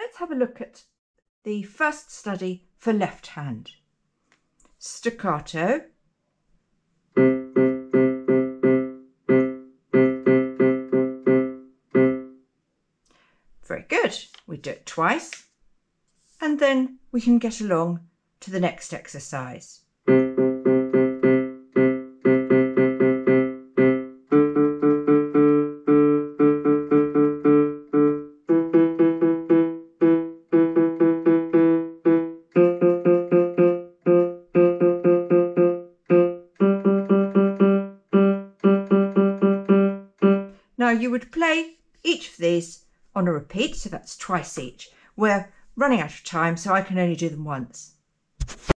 let's have a look at the first study for left hand. Staccato. Very good. We do it twice, and then we can get along to the next exercise. Now you would play each of these on a repeat, so that's twice each. We're running out of time, so I can only do them once.